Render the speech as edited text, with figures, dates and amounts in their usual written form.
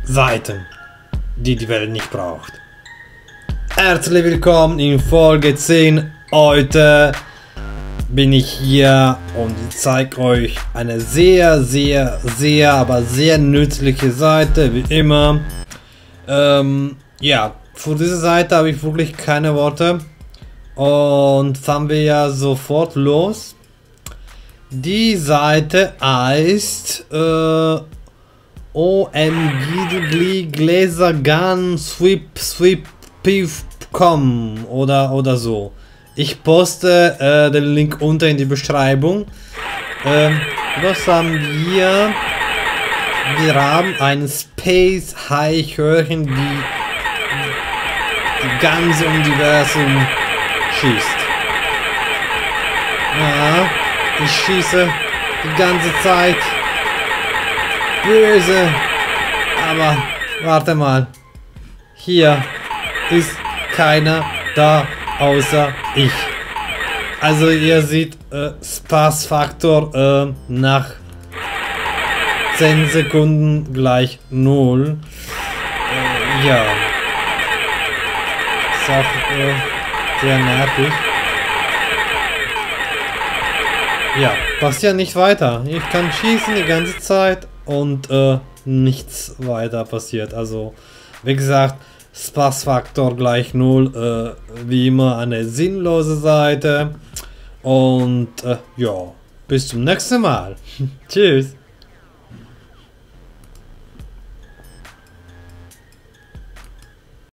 Seiten, die die Welt nicht braucht. Herzlich willkommen in Folge 10. Heute bin ich hier und ich zeige euch eine sehr nützliche Seite, wie immer. Ja, für diese Seite habe ich wirklich keine Worte. Und fahren wir ja sofort los. Die Seite heißt OMG Gläser Gun Sweep.com oder so. Ich poste den Link unter in die Beschreibung. Was haben wir? Wir haben ein Space Eichhörnchen, die ganze Universum schießt. Ja, ich schieße die ganze Zeit. Böse. Aber warte mal. Hier ist keiner da außer ich. Also ihr seht Spaßfaktor nach 10 Sekunden gleich 0. Ja. Ist auch sehr nervig. Ja, passiert nicht weiter. Ich kann schießen die ganze Zeit und nichts weiter passiert. Also, wie gesagt, Spaßfaktor gleich 0. Wie immer eine sinnlose Seite. Und ja, bis zum nächsten Mal. Tschüss.